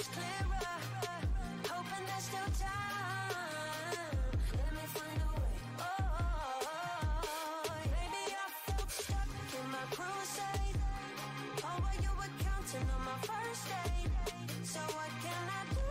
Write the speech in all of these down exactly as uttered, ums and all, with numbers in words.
much clearer. Hoping there's still time. Let me find a way. Oh, maybe I felt stuck in my crusade. Oh, while you were counting on my first date. So what can I do?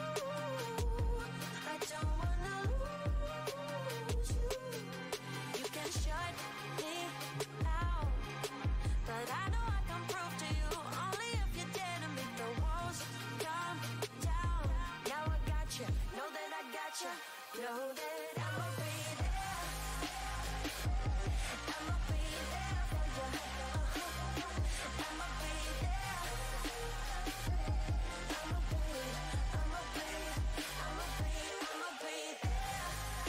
I don't wanna lose you. You can shut me out, but I know I can prove to you only if you dare to make the walls come down. Now I got you, know that I got you, know that I'ma be there. I'ma be there for you. Uh-huh. I'ma be there. I'ma be, I'ma be, I'ma be, I'ma be there.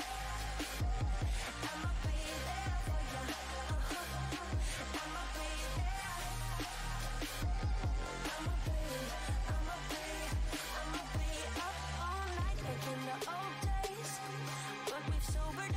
I'ma be there for you. Uh-huh. I'ma be there. I'ma be, I'ma be, I'ma be up all night like in the old days, but we've sobered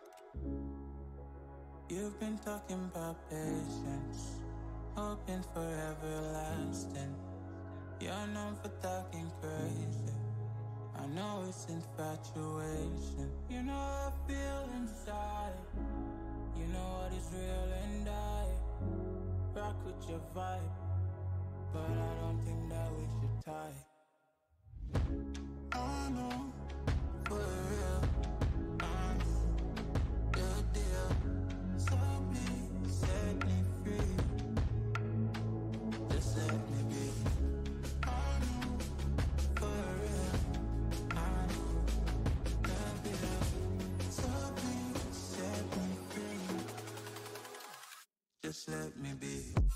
You've been talking about patience, hoping for everlasting. You're known for talking crazy. I know it's infatuation. You know how I feel inside. You know what is real and I rock with your vibe, but I don't think that we should tie. I know, for real, I know the deal. So please set me free. Just let me be. I know, for real, I know the deal. So please set me free. Just let me be.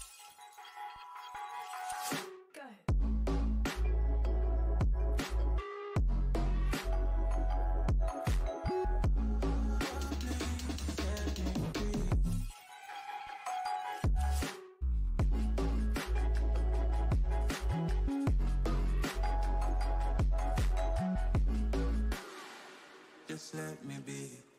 Just let me be.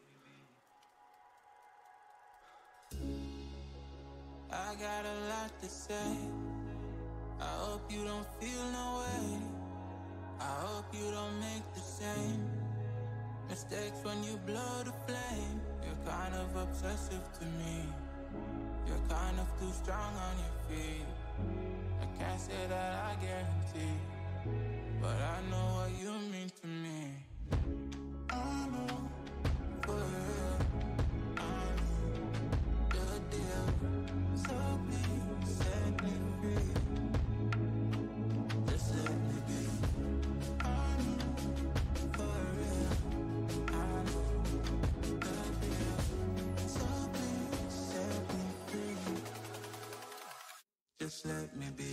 I got a lot to say. I hope you don't feel no way. I hope you don't make the same mistakes when you blow the flame. You're kind of obsessive to me. You're kind of too strong on your feet. I can't say that I guarantee, but I know what you mean to me. I know, for real, I know the deal. So please set me free. Just let me be. I know, for real, I know the deal. So please set me free. Just let me be.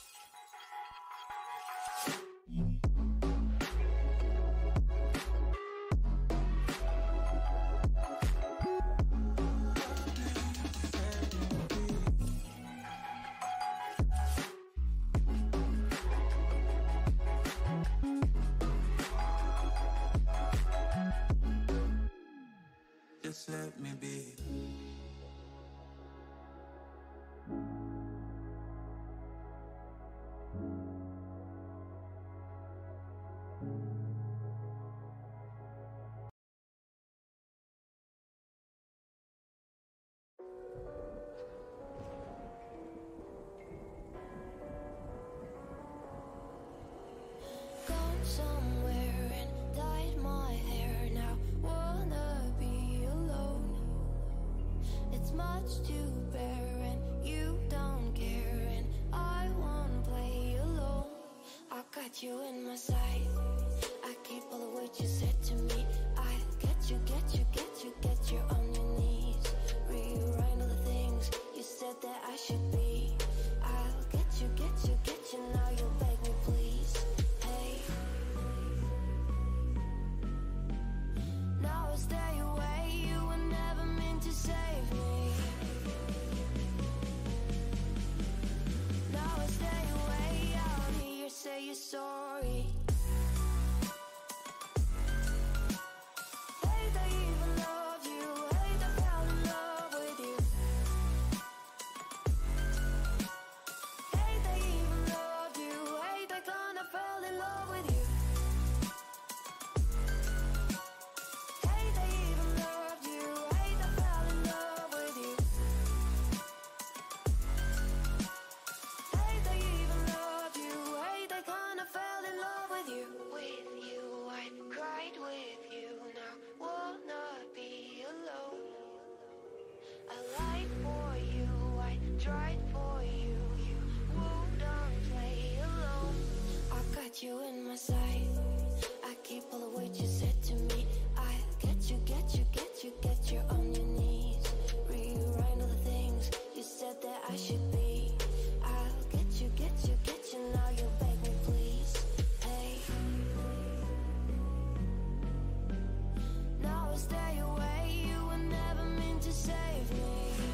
Just let me be. Gone somewhere and dyed my hair now. Wanna be alone. It's much to bear and you don't care, and I wanna play alone. I got you in my sight. I keep all the words you said to me. I get you, get you, get you, get you on your knees. Rewrite all the things you said that I should be. I'll get you, get you, get you. Now you beg me please. Hey, now I stay away. You were never meant to save me. Now I stay away. I don't hear you say you're sorry. Hate I even loved you. Hate I fell in love with you. Hate I even loved you. Hate I kinda fell in love with you. Hate I even loved you. Hate I fell in love with you. Hate I even loved you. Hate I kinda fell in love with you. With you, I cried with you. Now wanna be alone. I lied for you, I tried for you. You wouldn't play alone. I got you in my sight. I keep all the words you said to me. I get you, get you, get you, get you on your knees. Rewrite all the things you said that I should be. I'll get you, get you, get you. Now you beg me please. Hey, now I stay away. You were never meant to save me.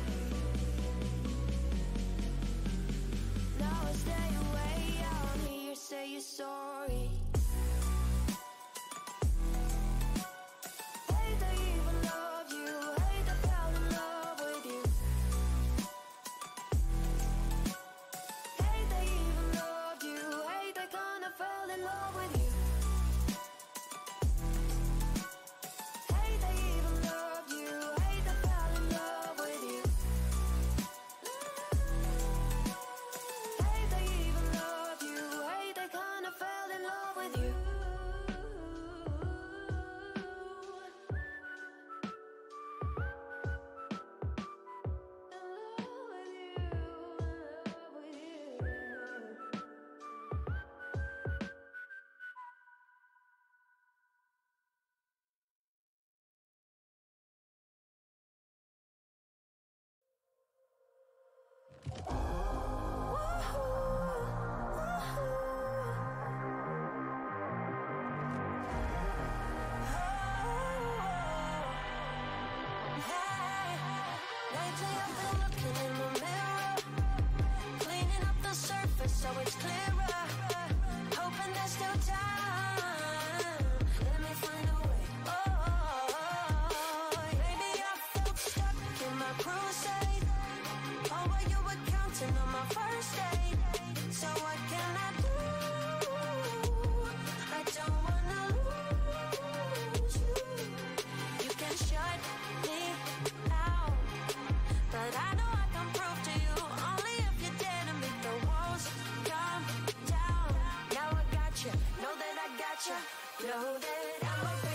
Now I stay away. I don't hear you say you're sorry. Hate I even loved you. love with you. Hey, they even love you. Hey, they fell in love with you. Hey, they even love you. Hey, they kinda fell in love with you. Lately I've been looking in the mirror, cleaning up the surface so it's clearer, hoping there's still time. Let me find a way. Oh, maybe I felt stuck in my crusade. Oh, while you were counting on my first date. So what can I do? I don't wanna lose you. You can shut me out, but I know I can prove to you only if you dare to make the walls come down. Now I got you, know that I got you, know that I'm a